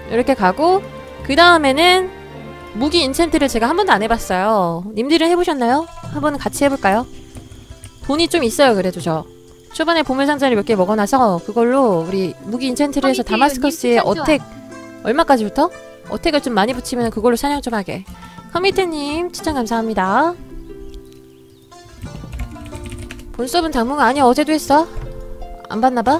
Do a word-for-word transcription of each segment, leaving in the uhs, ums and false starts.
이렇게 가고 그 다음에는 무기 인챈트를 제가 한 번도 안 해봤어요. 님들은 해보셨나요? 한번 같이 해볼까요? 돈이 좀 있어요. 그래도 저 초반에 보물상자를 몇 개 먹어놔서 그걸로 우리 무기 인챈트를 해서 다마스커스의 어택 얼마까지부터? 어택을 좀 많이 붙이면 그걸로 사냥 좀 하게. 커미테님 추천 감사합니다. 본섭은 당분간 아니야. 어제도 했어. 안 봤나봐?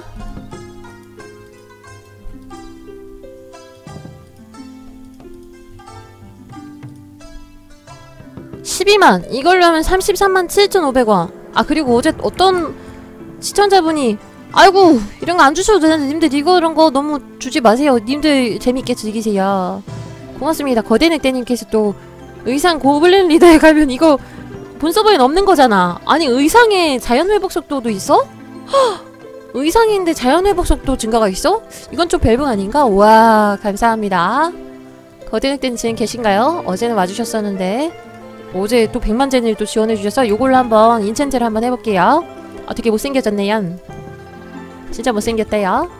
십이만! 이걸로 하면 삼십삼만 칠천오백 원. 아 그리고 어제 어떤 시청자분이 아이고 이런 거 안 주셔도 되는데 님들 이거 이런 거 너무 주지 마세요. 님들 재밌게 즐기세요. 고맙습니다. 거대늑대님께서 또 의상 고블린 리더에 가면 이거 본 서버엔 없는 거잖아. 아니 의상에 자연회복 속도도 있어? 헉! 의상인데 자연회복 속도 증가가 있어? 이건 좀 벨붕 아닌가? 우와 감사합니다. 거대늑대님 지금 계신가요? 어제는 와주셨었는데 어제 또 백만 제니를 또 지원해주셔서 요걸로 한번 인챈트를 한번 해볼게요. 아 되게 못생겨졌네요. 진짜 못생겼대요.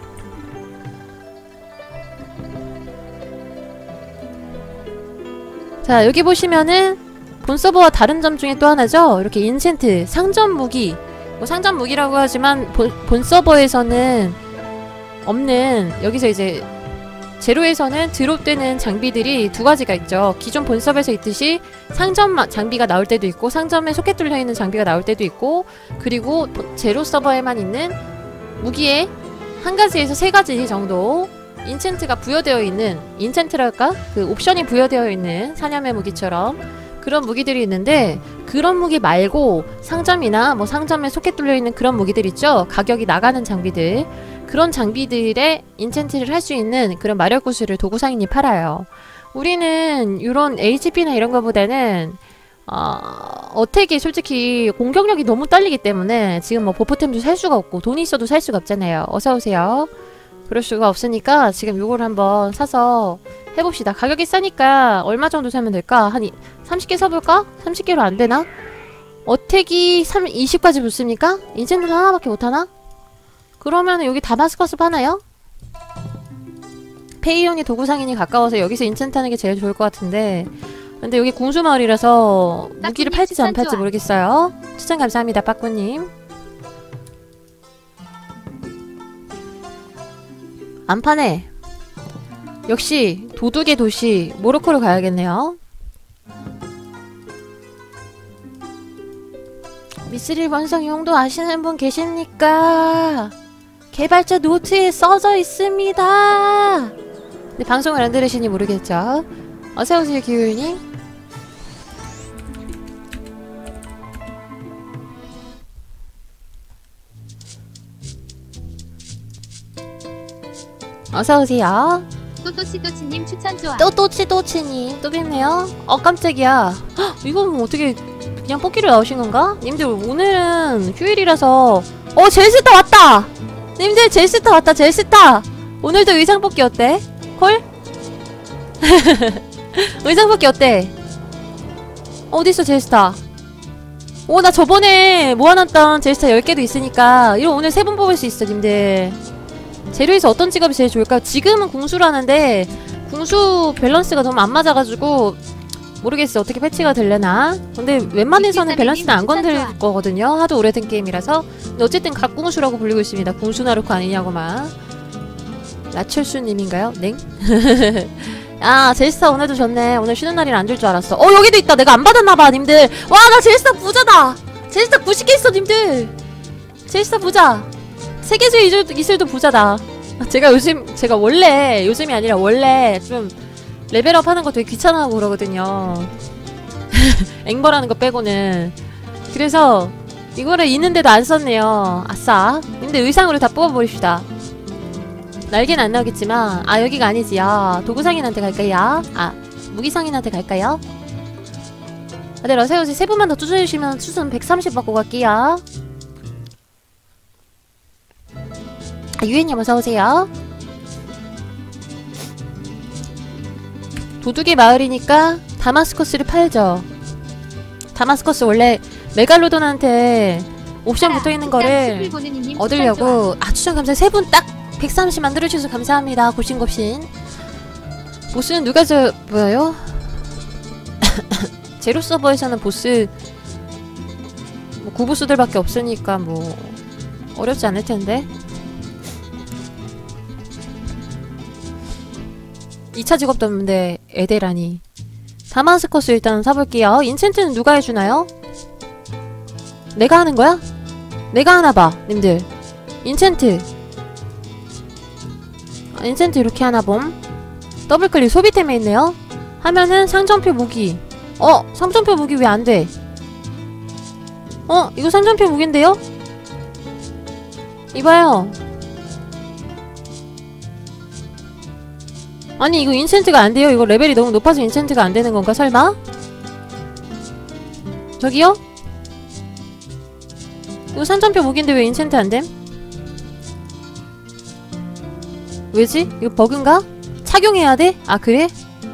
자 여기 보시면은 본 서버와 다른 점 중에 또 하나죠. 이렇게 인챈트 상점 무기 뭐 상점 무기라고 하지만 본, 본 서버에서는 없는 여기서 이제 제로에서는 드롭되는 장비들이 두 가지가 있죠. 기존 본섭에서 있듯이 상점 장비가 나올 때도 있고 상점에 소켓 뚫려있는 장비가 나올 때도 있고 그리고 제로 서버에만 있는 무기에 한 가지에서 세 가지 정도 인챈트가 부여되어 있는 인챈트랄까? 그 옵션이 부여되어 있는 사념의 무기처럼 그런 무기들이 있는데 그런 무기 말고 상점이나 뭐 상점에 소켓 뚫려있는 그런 무기들 있죠? 가격이 나가는 장비들 그런 장비들의 인챈트를 할 수 있는 그런 마력 구슬을 도구상인이 팔아요. 우리는 이런 에이치피나 이런 거보다는 어, 어택이 솔직히 공격력이 너무 딸리기 때문에 지금 뭐 버프템도 살 수가 없고 돈이 있어도 살 수가 없잖아요. 어서오세요. 그럴 수가 없으니까 지금 요걸 한번 사서 해봅시다. 가격이 싸니까 얼마 정도 사면 될까? 한 삼십 개 사볼까? 삼십 개로 안 되나? 어택이 이십까지 붙습니까? 인챈트는 하나밖에 못하나? 그러면 여기 다마스커스 파나요? 페이용이 도구상인이 가까워서 여기서 인챈트 하는 게 제일 좋을 것 같은데 근데 여기 궁수마을이라서 무기를 팔지 안 팔지 모르겠어요. 추천 감사합니다 빠꾸님. 안 파네. 역시 도둑의 도시 모로코로 가야겠네요. 미스릴 원성용도 아시는 분 계십니까? 개발자 노트에 써져 있습니다. 근데 방송을 안 들으시니 모르겠죠? 어서오세요 기우님. 어서오세요. 또또치또치님 추천 좋아. 또또치또치님 또 뵙네요. 어 깜짝이야. 헉, 이건 뭐 어떻게 그냥 뽑기로 나오신 건가? 님들 오늘은 휴일이라서 어 제일스타 왔다! 님들 제일스타 왔다 제일스타! 오늘도 의상 뽑기 어때? 콜? 의상 뽑기 어때? 어딨어 제일스타? 오 나 저번에 모아놨던 제일스타 열 개도 있으니까 이거 오늘 세 번 뽑을 수 있어 님들. 제로에서 어떤 직업이 제일 좋을까요? 지금은 궁수라는데 궁수 밸런스가 너무 안 맞아가지고 모르겠어. 어떻게 패치가 되려나? 근데 웬만해서는 밸런스는 안 건들 거거든요. 하도 오래된 게임이라서. 근데 어쨌든 각궁수라고 불리고 있습니다. 궁수나루코 아니냐고만. 라철수님인가요? 넹? 아 제일스타 오늘도 좋네. 오늘 쉬는 날이라 안 줄 줄 알았어. 어 여기도 있다. 내가 안 받았나봐 님들. 와 나 제일스타 부자다. 제일스타 구십 개 있어 님들. 제일스타 부자. 세계주의 이슬도, 이슬도 부자다. 제가 요즘 제가 원래 요즘이 아니라 원래 좀 레벨업 하는 거 되게 귀찮아하고 그러거든요. 앵벌하는 거 빼고는. 그래서 이거를 있는데도 안 썼네요. 아싸. 근데 의상으로 다 뽑아버립시다. 날개는 안 나오겠지만 아 여기가 아니지. 아 도구상인한테 갈까요? 아 무기상인한테 갈까요? 다들 어서오세요. 세 분만 더 추천해주시면 추천 백삼십 받고 갈게요. 아, 유엔님 어서오세요. 도둑의 마을이니까 다마스커스를 팔죠. 다마스커스 원래 메갈로돈한테 옵션 붙어있는 거를 얻으려고. 아 추천 감사해요. 세 분 딱 백삼십 만들어주셔서 감사합니다. 고신곱신. 보스는 누가 잡아요? 제로 서버에서는 보스 뭐 구보스들밖에 없으니까 뭐 어렵지 않을 텐데. 이 차 직업도 없는데 에데라니. 다마스커스 일단 사볼게요. 인챈트는 누가 해주나요? 내가 하는 거야? 내가 하나봐 님들. 인챈트 아, 인챈트 이렇게 하나봄. 더블클릭 소비템에 있네요. 하면은 상점표 무기. 어! 상점표 무기 왜 안돼? 어? 이거 상점표 무기인데요? 이봐요. 아니 이거 인챈트가 안돼요. 이거 레벨이 너무 높아서 인챈트가 안되는 건가 설마? 저기요? 이거 상점표 무기인데 왜 인챈트 안됨? 왜지? 이거 버그인가? 착용해야 돼? 아 그래?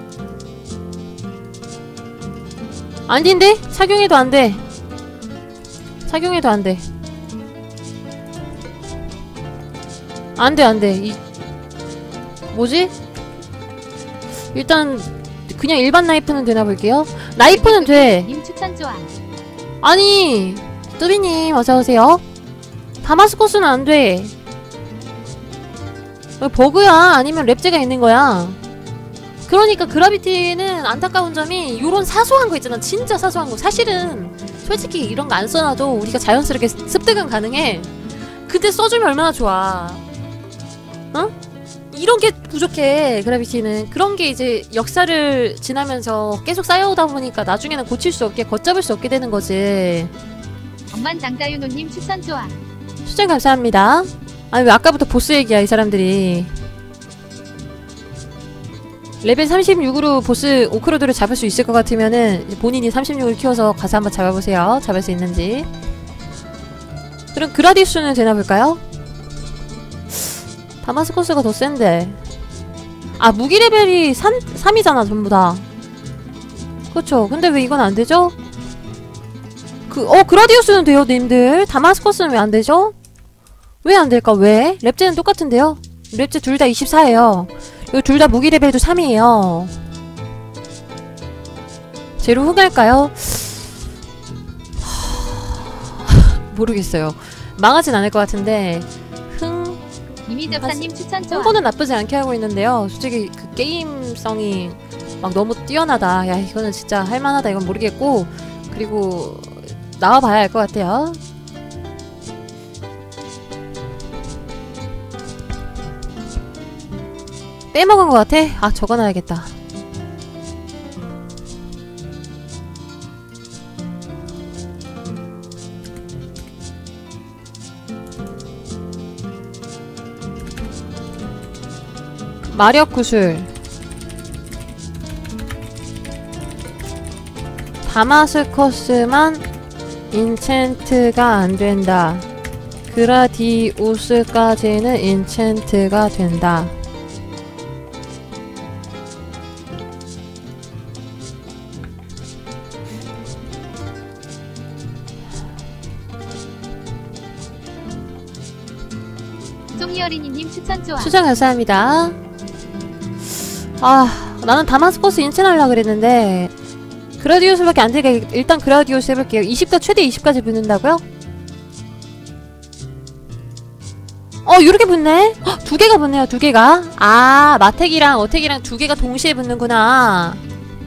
아닌데? 착용해도 안돼. 착용해도 안돼. 안돼 안돼. 이 뭐지? 일단 그냥 일반 나이프는 되나 볼게요. 나이프는 돼. 님 추천 좋아. 아니 뚜비님 어서오세요. 다마스커스는 안돼. 버그야 아니면 랩제가 있는거야. 그러니까 그라비티는 안타까운 점이 요런 사소한 거 있잖아. 진짜 사소한 거. 사실은 솔직히 이런 거 안 써놔도 우리가 자연스럽게 습득은 가능해. 근데 써주면 얼마나 좋아. 어? 이런 게 부족해. 그라비티는 그런 게 이제 역사를 지나면서 계속 쌓여오다 보니까 나중에는 고칠 수 없게 걷잡을 수 없게 되는 거지. 엄만장자유노님 추천 좋아. 추천 감사합니다. 아니 왜 아까부터 보스 얘기야 이 사람들이. 레벨 삼십육으로 보스 오크로드를 잡을 수 있을 것 같으면은 본인이 삼십육을 키워서 가서 한번 잡아보세요. 잡을 수 있는지. 그럼 그라디우스는 되나 볼까요? 다마스커스가 더 센데. 아 무기 레벨이 삼, 삼이잖아 전부다. 그쵸. 근데 왜 이건 안되죠? 그, 어 그라디우스는 돼요 님들. 다마스커스는 왜 안되죠? 왜 안될까 왜? 랩제는 똑같은데요? 랩제 둘 다 이십사예요 이거 둘 다 무기 레벨도 삼이에요 제로 흑할까요? 모르겠어요. 망하진 않을 것 같은데. 흥 이미접사님 추천 좋아. 홍보는 나쁘지 않게 하고 있는데요. 솔직히 그 게임성이 막 너무 뛰어나다. 야 이거는 진짜 할만하다. 이건 모르겠고. 그리고 나와봐야 알 것 같아요. 빼먹은 것 같아? 아 적어놔야겠다. 마력 구슬 다마스커스만 인챈트가 안된다. 그라디우스까지는 인챈트가 된다. 송이어린이님 추천 좋아. 추천 감사합니다. 아 나는 다마스커스 인챈 하려고 그랬는데 그라디우스밖에 안 되니까 일단 그라디우스 해볼게요. 이십가 최대 이십까지 붙는다고요? 어 요렇게 붙네? 헉, 두 개가 붙네요. 두 개가. 아 마택이랑 어택이랑 두 개가 동시에 붙는구나.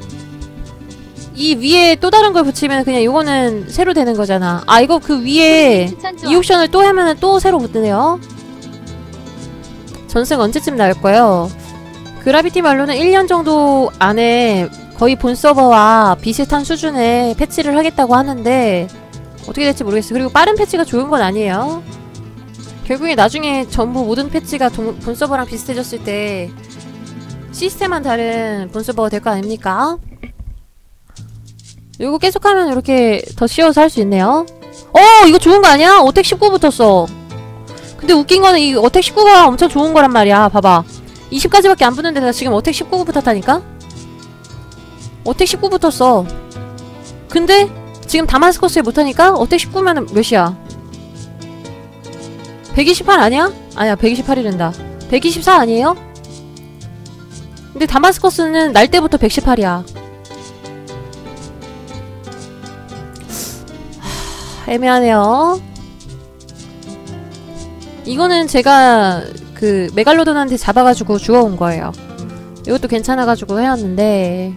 이 위에 또 다른 걸 붙이면 그냥 요거는 새로 되는 거잖아. 아 이거 그 위에 이 옵션을 또 하면은 또 새로 붙네요. 전승 언제쯤 나올까요? 그라비티 말로는 일 년 정도 안에 거의 본 서버와 비슷한 수준의 패치를 하겠다고 하는데 어떻게 될지 모르겠어요. 그리고 빠른 패치가 좋은 건 아니에요. 결국에 나중에 전부 모든 패치가 동, 본 서버랑 비슷해졌을 때 시스템만 다른 본 서버가 될 거 아닙니까? 이거 계속하면 이렇게 더 쉬워서 할 수 있네요. 어 이거 좋은 거 아니야? 어택 십구 붙었어. 근데 웃긴 거는 이 어택 십구가 엄청 좋은 거란 말이야. 봐봐. 이십까지밖에 안 붙는데 나 지금 어택 십구 붙었다니까? 어택 십구 붙었어. 근데 지금 다마스커스에 못하니까 어택 십구면은 몇이야? 백이십팔 아니야? 아니야 백이십팔이란다. 백이십사 아니에요? 근데 다마스커스는 날 때부터 백십팔이야. 하, 애매하네요. 이거는 제가 그 메갈로돈한테 잡아가지고 주워온 거예요. 이것도 괜찮아가지고 해왔는데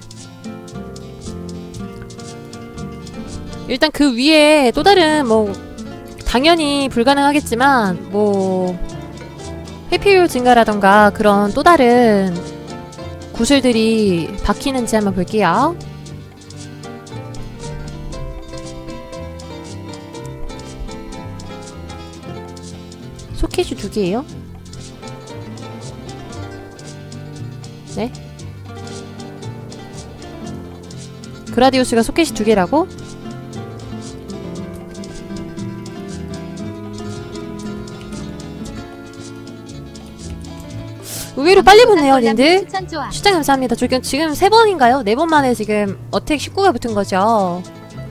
일단 그 위에 또 다른 뭐 당연히 불가능하겠지만 뭐 회피율 증가라던가 그런 또 다른 구슬들이 박히는지 한번 볼게요. 소켓이 두 개예요? 네? 그라디우스가 소켓이 두 개라고? 의외로 빨리 붙네요, 님들. 추천 감사합니다. 지금, 지금 세 번인가요? 네 번 만에 지금 어택 십구가 붙은 거죠.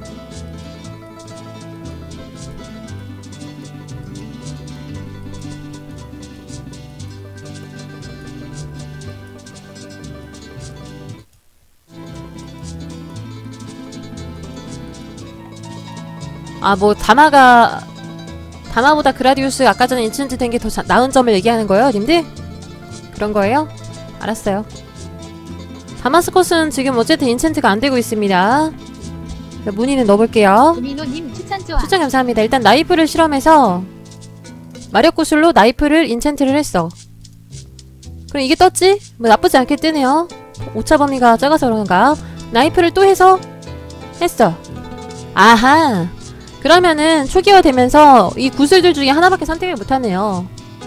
아, 뭐, 다마가, 다마보다 그라디우스 아까 전에 인챈트 된 게 더 나은 점을 얘기하는 거예요, 님들? 그런 거예요? 알았어요. 다마스커스는 지금 어쨌든 인챈트가 안 되고 있습니다. 문의는 넣어볼게요. 구민호님 추천 좋아. 추천 감사합니다. 일단 나이프를 실험해서 마력 구슬로 나이프를 인챈트를 했어. 그럼 이게 떴지? 뭐 나쁘지 않게 뜨네요. 오차 범위가 작아서 그런가? 나이프를 또 해서 했어. 아하. 그러면은 초기화 되면서 이 구슬들 중에 하나밖에 선택을 못하네요.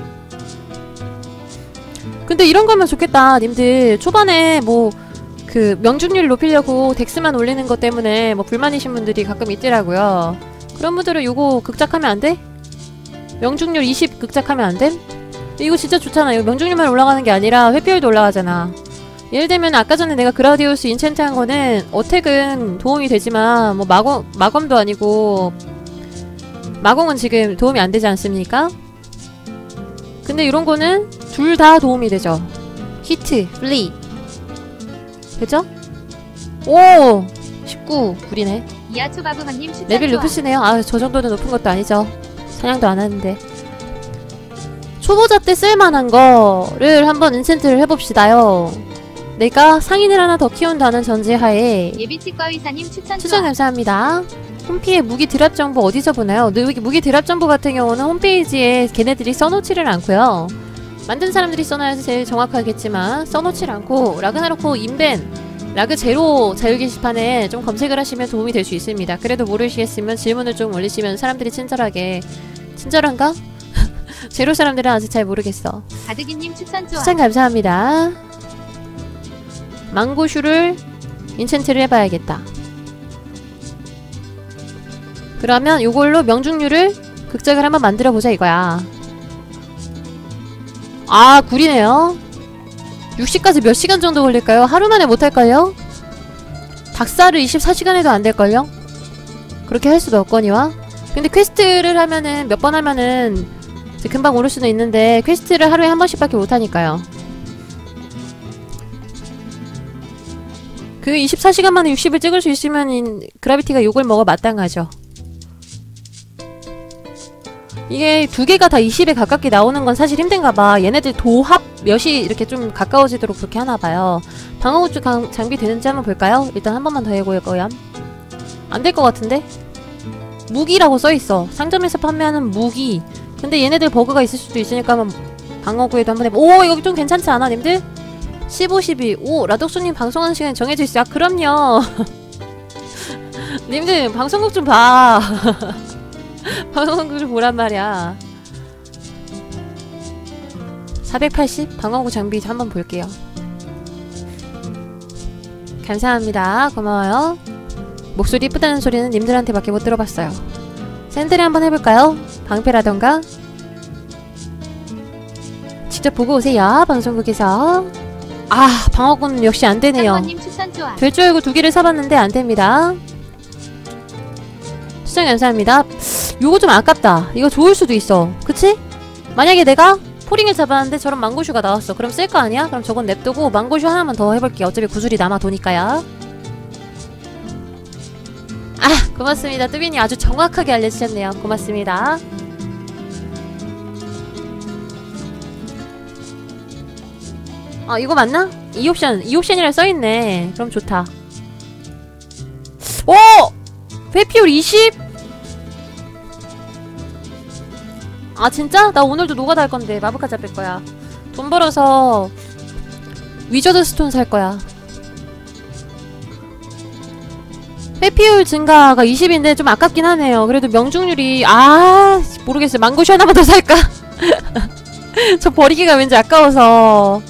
근데 이런 거면 좋겠다, 님들. 초반에 뭐 그 명중률 높이려고 덱스만 올리는 것 때문에 뭐 불만이신 분들이 가끔 있더라고요. 그런 분들은 요거 극작하면 안 돼? 명중률 이십 극작하면 안 돼? 이거 진짜 좋잖아요. 명중률만 올라가는 게 아니라 회피율도 올라가잖아. 예를 들면 아까 전에 내가 그라디우스 인챈트 한 거는 어택은 도움이 되지만 뭐 마검, 마검도 아니고 마공은 지금 도움이 안 되지 않습니까? 근데 이런 거는 둘 다 도움이 되죠. 히트, 플리. 그죠? 오! 십구, 굴이네. 이하초바브만님 추천 레벨 좋아. 높으시네요. 아, 저 정도는 높은 것도 아니죠. 사냥도 안 하는데. 초보자 때 쓸만한 거를 한번 인챈트를 해봅시다요. 내가 상인을 하나 더 키운다는 전제하에 예비치과 의사님 추천 추천 좋아. 감사합니다. 홈피의 무기 드랍 정보 어디서 보나요? 무기 드랍 정보 같은 경우는 홈페이지에 걔네들이 써놓지를 않고요. 만든 사람들이 써놔야지 제일 정확하겠지만 써놓질 않고 라그나로크 인벤 라그 제로 자유 게시판에 좀 검색을 하시면 도움이 될 수 있습니다. 그래도 모르시겠으면 질문을 좀 올리시면 사람들이 친절하게 친절한가? 제로 사람들은 아직 잘 모르겠어. 가드기님 추천 좋아. 추천 감사합니다. 망고슈를 인챈트를 해봐야겠다. 그러면 요걸로 명중률을 극작을 한번 만들어보자 이거야. 아, 굴이네요. 육십까지 몇 시간 정도 걸릴까요? 하루 만에 못할걸요? 닭살을 이십사 시간에도 안될걸요? 그렇게 할 수도 없거니와. 근데 퀘스트를 하면은 몇 번 하면은 이제 금방 오를 수도 있는데 퀘스트를 하루에 한 번씩밖에 못하니까요. 그 이십사 시간 만에 육십을 찍을 수 있으면 인, 그라비티가 욕을 먹어 마땅하죠. 이게 두 개가 다 이십에 가깝게 나오는 건 사실 힘든가봐. 얘네들 도합 몇이 이렇게 좀 가까워지도록 그렇게 하나봐요. 방어구축 장비 되는지 한번 볼까요? 일단 한 번만 더 해볼거야. 안 될 것 같은데? 무기라고 써있어. 상점에서 판매하는 무기. 근데 얘네들 버그가 있을 수도 있으니까 한번 방어구에도 한번 해봐. 오, 이거 좀 괜찮지 않아, 님들? 십오, 십이. 오, 라독수님 방송하는 시간이 정해져 있어. 아, 그럼요. 님들, 방송국 좀 봐. 방어구 좀 보란 말이야. 사백팔십? 방어구 장비 한번 볼게요. 감사합니다. 고마워요. 목소리 이쁘다는 소리는 님들한테밖에 못 들어봤어요. 샌들이 한번 해볼까요? 방패라던가? 직접 보고 오세요. 방송국에서. 아, 방어구는 역시 안되네요. 될 줄 알고 두 개를 사봤는데 안됩니다. 추천 감사합니다. 요거 좀 아깝다. 이거 좋을 수도 있어. 그치? 만약에 내가 포링을 잡았는데 저런 망고슈가 나왔어. 그럼 쓸 거 아니야? 그럼 저건 냅두고 망고슈 하나만 더 해볼게요. 어차피 구슬이 남아 도니까요. 아, 고맙습니다. 뚜비님 아주 정확하게 알려주셨네요. 고맙습니다. 아, 이거 맞나? 이 옵션, 이 옵션이라 써있네. 그럼 좋다. 오! 회피율 이십? 아, 진짜? 나 오늘도 노가다 할 건데. 마법카 잡을 거야. 돈 벌어서 위저드 스톤 살 거야. 회피율 증가가 이십인데 좀 아깝긴 하네요. 그래도 명중률이, 아, 모르겠어요. 망고슈 하나만 더 살까? 저 버리기가 왠지 아까워서.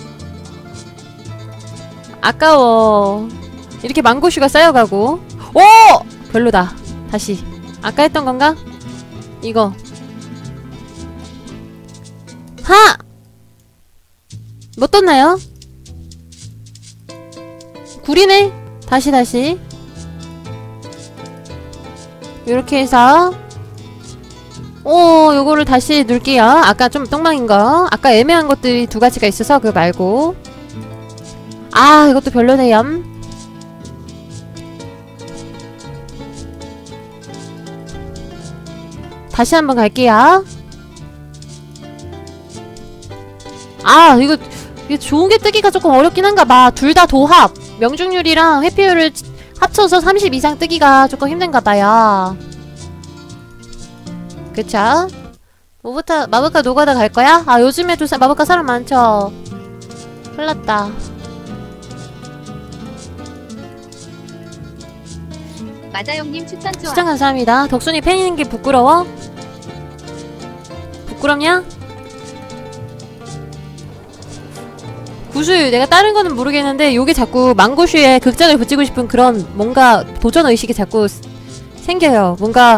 아까워. 이렇게 망고슈가 쌓여가고. 오! 별로다. 다시. 아까 했던 건가? 이거. 하! 뭐 떴나요? 구리네? 다시 다시. 요렇게 해서 오, 요거를 다시 넣을게요. 아까 좀 똥망인거. 아까 애매한 것들이 두 가지가 있어서 그거 말고. 아, 이것도 별로네요. 다시 한번 갈게요. 아, 이거 이게 좋은게 뜨기가 조금 어렵긴 한가봐. 둘 다 도합. 명중률이랑 회피율을 합쳐서 삼십 이상 뜨기가 조금 힘든가봐요. 그쵸? 뭐부터 마법카 노가다 갈거야? 아, 요즘에도 사, 마법카 사람 많죠. 큰일났다. 마자용님 추천 좋아. 시청 감사합니다. 덕순이 팬인게 부끄러워? 부끄럽냐? 구슬, 내가 다른 거는 모르겠는데 요게 자꾸 망고슈에 극장을 붙이고 싶은 그런 뭔가 도전의식이 자꾸 생겨요. 뭔가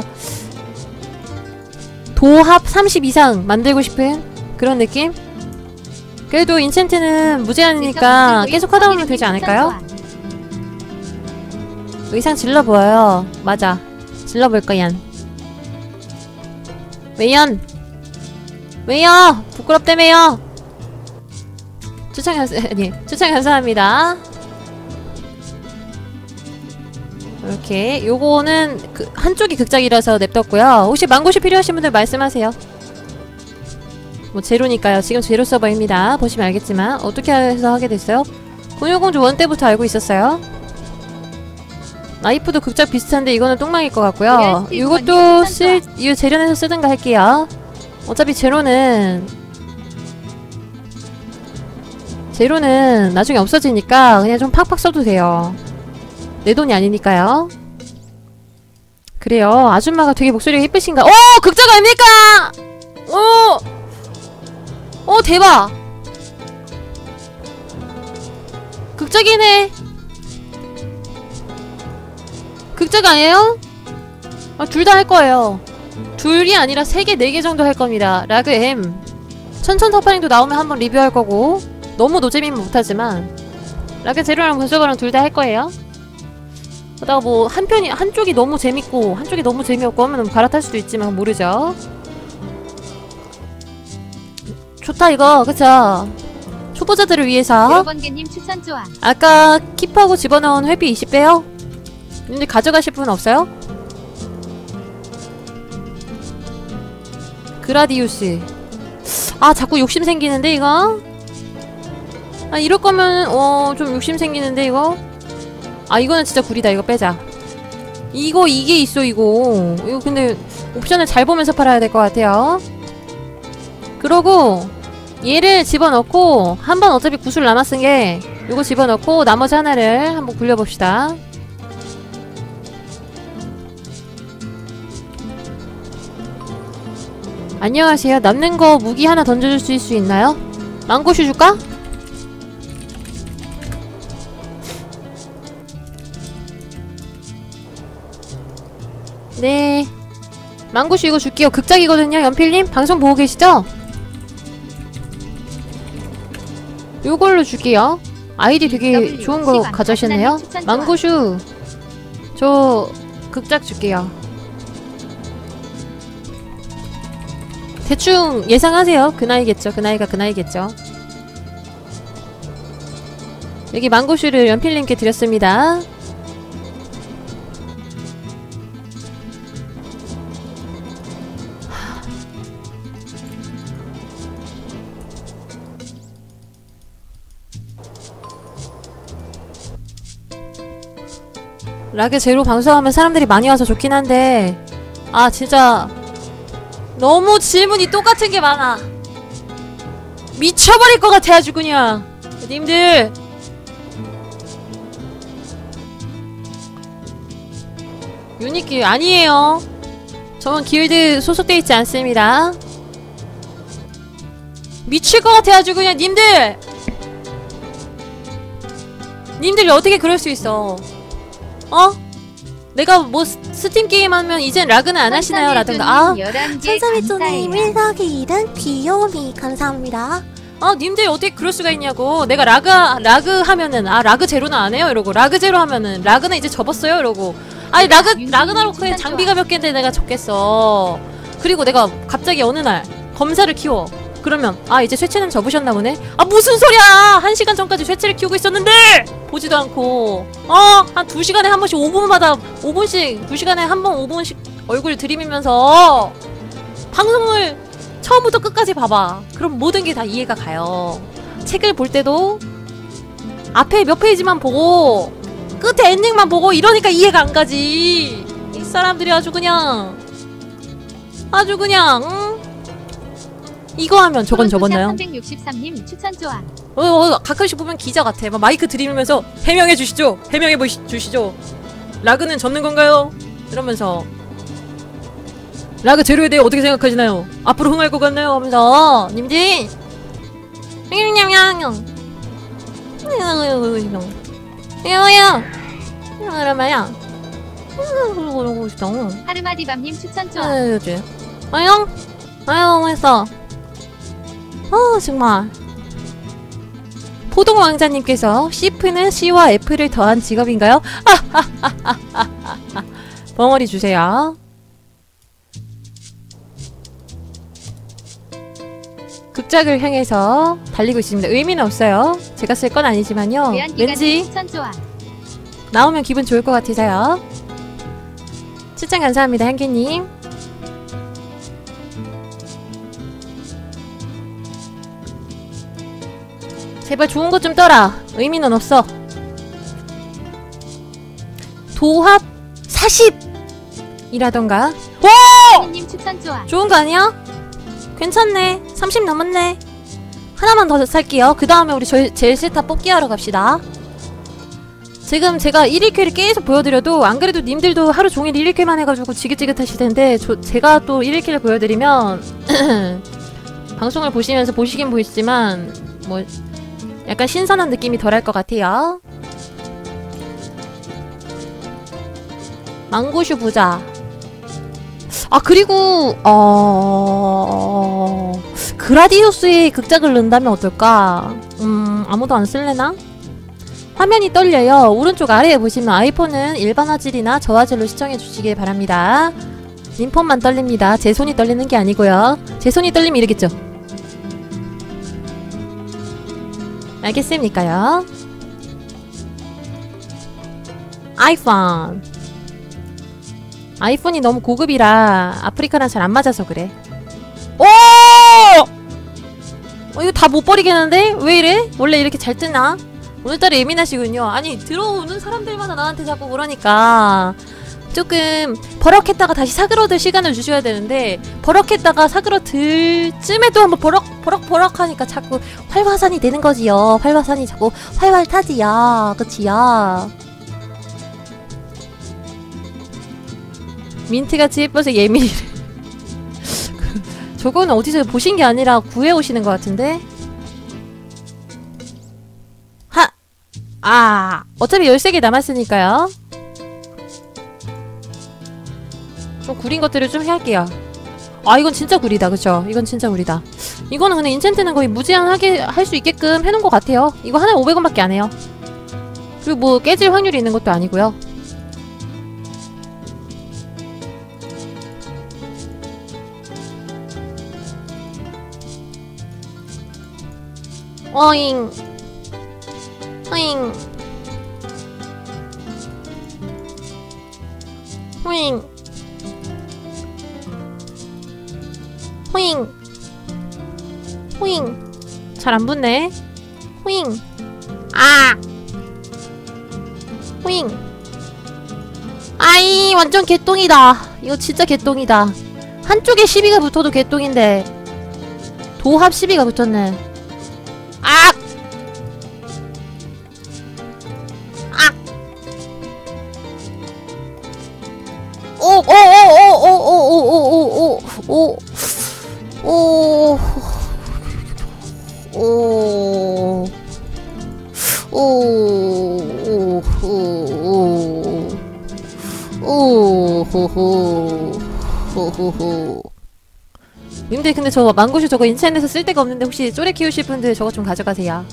도합 삼십 이상 만들고 싶은 그런 느낌? 그래도 인챈트는 무제한이니까 계속 하다 보면 되지 않을까요? 의상 질러보여요. 맞아. 질러볼거야. 왜연? 왜요? 부끄럽다며요? 추천 감사, 아니, 추천 감사합니다. 이렇게, 요거는, 그, 한쪽이 극작이라서 냅뒀고요. 혹시 망고슈 필요하신 분들 말씀하세요. 뭐, 제로니까요. 지금 제로 서버입니다. 보시면 알겠지만, 어떻게 해서 하게 됐어요? 공룡공주 원 때부터 알고 있었어요. 나이프도 극작 비슷한데, 이거는 똥망일 것 같고요. 이것도 쓸, 이거 재련해서 쓰든가 할게요. 어차피 제로는, 제로는 나중에 없어지니까 그냥 좀 팍팍 써도 돼요. 내 돈이 아니니까요. 그래요. 아줌마가 되게 목소리가 예쁘신가? 오! 극작 아닙니까? 오! 오, 대박! 극작이네. 극작 아니에요? 아, 둘 다 할 거예요. 둘이 아니라 세 개, 네 개 정도 할 겁니다. 라그 M. 천천 터파링도 나오면 한번 리뷰할 거고. 너무 노잼이면 못하지만 라그 제로랑 분석어랑 둘 다 할 거예요. 그러다가 뭐 한편이 한쪽이 너무 재밌고 한쪽이 너무 재미없고 하면 갈아탈 수도 있지만 모르죠. 좋다 이거. 그쵸? 초보자들을 위해서. 여러번개님 추천 좋아. 아까 킵하고 집어넣은 회비 이십 배요? 근데 가져가실 분 없어요? 그라디우스. 아, 자꾸 욕심 생기는데 이거? 아, 이럴 거면 어 좀 욕심 생기는데 이거? 아, 이거는 진짜 구리다. 이거 빼자. 이거 이게 있어 이거. 이거 근데 옵션을 잘 보면서 팔아야 될 것 같아요. 그러고 얘를 집어넣고 한 번 어차피 구슬 남았은 게 요거 집어넣고 나머지 하나를 한번 굴려봅시다. 안녕하세요. 남는 거 무기 하나 던져줄 수 있나요? 망고슈 줄까? 네. 망고슈 이거 줄게요. 극작이거든요. 연필님? 방송 보고 계시죠? 요걸로 줄게요. 아이디 되게 좋은 거 가져오셨네요. 망고슈 저 극작 줄게요. 대충 예상하세요. 그 나이겠죠. 그 나이가 그 나이겠죠. 여기 망고슈를 연필님께 드렸습니다. 라게 제로 방송하면 사람들이 많이 와서 좋긴 한데 아 진짜 너무 질문이 똑같은 게 많아. 미쳐버릴 것 같아 아주 그냥. 님들 유니키 아니에요. 저는 길드 소속돼 있지 않습니다. 미칠 것 같아 아주 그냥. 님들 님들이 어떻게 그럴 수 있어. 어? 내가 뭐 스, 스팀 게임 하면 이젠 라그는 안 하시나요? 라든가. 아, 천삼일조님 일 더하기 일은 귀요미 감사합니다. 아, 님들 어떻게 그럴 수가 있냐고. 내가 라그, 라그 하면은, 아, 라그 제로는 안 해요? 이러고. 라그 제로 하면은, 라그는 이제 접었어요? 이러고. 아니, 라그, 라그나로크에 장비가 몇 개인데 내가 접겠어. 그리고 내가 갑자기 어느 날, 검사를 키워. 그러면 아 이제 쇠체는 접으셨나 보네? 아 무슨 소리야! 한 시간 전까지 쇠체를 키우고 있었는데! 보지도 않고 어? 한 두 시간에 한 번씩 오 분마다 오 분씩 두 시간에 한 번 오 분씩 얼굴 들이밀면서 방송을 처음부터 끝까지 봐봐. 그럼 모든 게 다 이해가 가요. 책을 볼 때도 앞에 몇 페이지만 보고 끝에 엔딩만 보고 이러니까 이해가 안 가지. 이 사람들이 아주 그냥 아주 그냥 응? 이거 하면 저건 적었나요? 삼백육십삼님 추천 좋아. 어, 어, 가끔씩 보면 기자 같아. 막 마이크 들이밀면서 해명해 주시죠. 해명해 보시, 주시죠. 라그는 접는 건가요? 이러면서 라그 제로에 대해 어떻게 생각하시나요? 앞으로 흥할 것 같나요? 하면서 님들 냥냥냥 이거야 그러면야 그러고 싶다. 하르마디밤님 추천 좋아. 아유 아유 아유 했어. 어 정말 포동왕자님께서 시프는 C와 F를 더한 직업인가요? 벙어리 주세요. 극작을 향해서 달리고 있습니다. 의미는 없어요. 제가 쓸 건 아니지만요. 왠지 나오면 기분 좋을 것 같아서요. 추천 감사합니다. 향기님. 제발 좋은 것 좀 떠라. 의미는 없어. 도합 사십! 이라던가. 오! 님 추천 좋아. 좋은 거 아니야? 괜찮네. 삼십 넘었네. 하나만 더 살게요. 그 다음에 우리 저, 제일 싫다 뽑기 하러 갑시다. 지금 제가 일 일캐를 계속 보여드려도 안 그래도 님들도 하루 종일 일 일캐만 해가지고 지긋지긋하실 텐데 저, 제가 또 일 일캐를 보여드리면 방송을 보시면서 보시긴 보시지만 뭐 약간 신선한 느낌이 덜할 것 같아요. 망고슈 보자. 아 그리고 어... 그라디우스의 극작을 넣는다면 어떨까? 음... 아무도 안 쓸래나? 화면이 떨려요. 오른쪽 아래에 보시면 아이폰은 일반 화질이나 저화질로 시청해 주시길 바랍니다. 님 폰만 떨립니다. 제 손이 떨리는 게 아니고요. 제 손이 떨리면 이러겠죠? 알겠습니까요? 아이폰 아이폰이 너무 고급이라 아프리카랑 잘 안 맞아서 그래. 오! 어, 이거 다 못 버리겠는데? 왜 이래? 원래 이렇게 잘 뜨나? 오늘따라 예민하시군요. 아니 들어오는 사람들마다 나한테 자꾸 그러니까 조금 버럭했다가 다시 사그러들 시간을 주셔야 되는데 버럭했다가 사그러들 쯤에 또 한번 버럭 버럭 버럭 하니까 자꾸 활화산이 되는 거지요. 활화산이 자꾸 활활 타지야. 그치야. 민트같이 예뻐서 예민이래. 저거는 어디서 보신 게 아니라 구해오시는 것 같은데? 하! 아! 어차피 열세 개 남았으니까요. 좀 구린 것들을 좀 할게요. 아 이건 진짜 구리다. 그쵸? 이건 진짜 구리다. 이거는 그냥 인챈트는 거의 무제한하게 할 수 있게끔 해놓은 것 같아요. 이거 하나에 오백 원밖에 안 해요. 그리고 뭐 깨질 확률이 있는 것도 아니고요. 어잉 어잉 호잉 호잉 호잉 잘 안 붙네. 호잉 아 호잉 아이 완전 개똥이다. 이거 진짜 개똥이다. 한쪽에 시비가 붙어도 개똥인데 도합 시비가 붙었네. 아! 아! 오, 오, 오, 오, 오, 오, 오, 오, 오, 오, 오, 오, 오, 오, 호호, 호호호. 님들 근데 저 망고슈 저거 인챈에서 쓸 데가 없는데 혹시 쪼레 키우실 분들 저거 좀 가져가세요.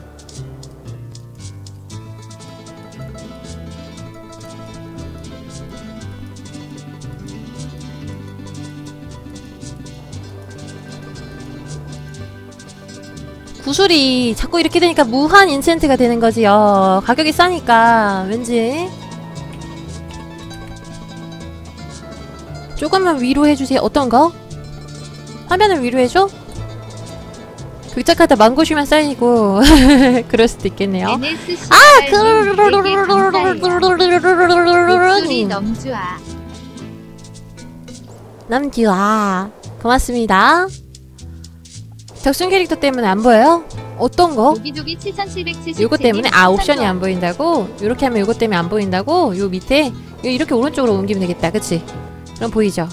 구슬이 자꾸 이렇게 되니까 무한 인챈트가 되는 거지요. 가격이 싸니까 왠지. 조금만 위로 해주세요. 어떤 거? 화면을 위로 해줘? 극작하다 망고슈만 쌓이고 그럴 수도 있겠네요. 아! 목소리 넘주아. 남주아 고맙습니다. 덕순 캐릭터 때문에 안 보여요? 어떤 거? 도기도기 칠천칠백칠십. 요거 때문에 아 옵션이 안 보인다고? 요렇게 하면 요거 때문에 안 보인다고? 요 밑에 요 이렇게 오른쪽으로 옮기면 되겠다. 그치? 그럼 보이죠?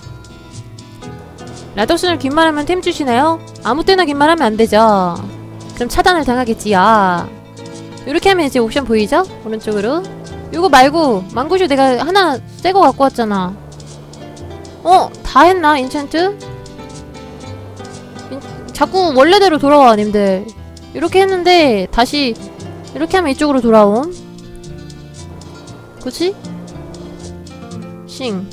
라덕순을 긴말하면 템 주시나요? 아무 때나 긴말하면 안 되죠. 그럼 차단을 당하겠지요. 요렇게 하면 이제 옵션 보이죠? 오른쪽으로. 요거 말고 망고슈 내가 하나 새거 갖고 왔잖아. 어? 다 했나? 인챈트? 인... 자꾸 원래대로 돌아와 님들. 이렇게 했는데 다시 이렇게 하면 이쪽으로 돌아옴. 그치? 싱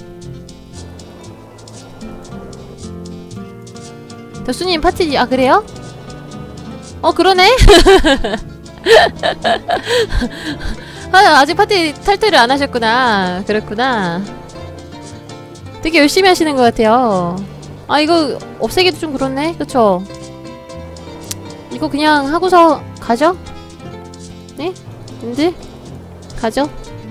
덕수님 파티 아 그래요? 어 그러네? 아, 아직 파티 탈퇴를 안 하셨구나. 그렇구나. 되게 열심히 하시는 것 같아요. 아 이거 없애기도 좀 그렇네. 그쵸? 이거 그냥 하고서 가죠? 네? 님들? 가죠?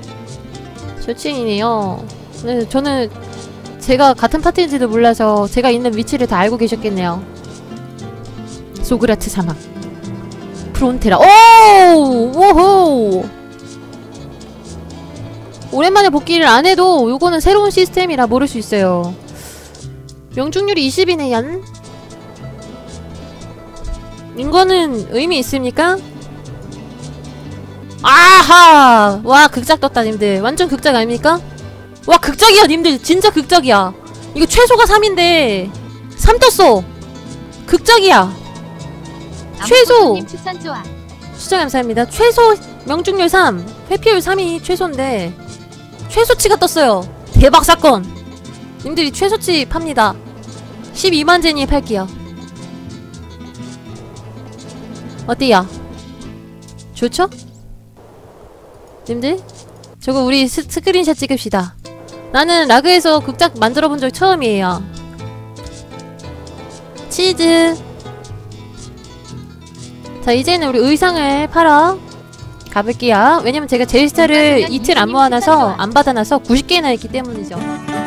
조칭이네요. 네, 저는 제가 같은 파티인지도 몰라서 제가 있는 위치를 다 알고 계셨겠네요. 소그라트 사막 프론테라. 오! 오호! 오랜만에 복귀를 안해도 요거는 새로운 시스템이라 모를 수 있어요. 명중률이 이십이네 얀. 인거는 의미 있습니까? 아하! 와 극작 떴다 님들. 완전 극작 아닙니까? 와 극작이야 님들. 진짜 극작이야. 이거 최소가 삼인데 삼 떴어. 극작이야. 최소 추천 좋아. 추천 감사합니다. 최소 명중률 삼, 회피율 삼이 최소인데 최소치가 떴어요. 대박 사건. 님들이 최소치 팝니다. 십이만 제니에 팔게요. 어때요? 좋죠? 님들? 저거 우리 스, 스크린샷 찍읍시다. 나는 라그에서 극작 만들어본 적 처음이에요. 치즈. 자 이제는 우리 의상을 팔아 가볼게요. 왜냐면 제가 제일스타를 이틀 안 모아놔서 안 받아놔서 구십 개나 있기 때문이죠.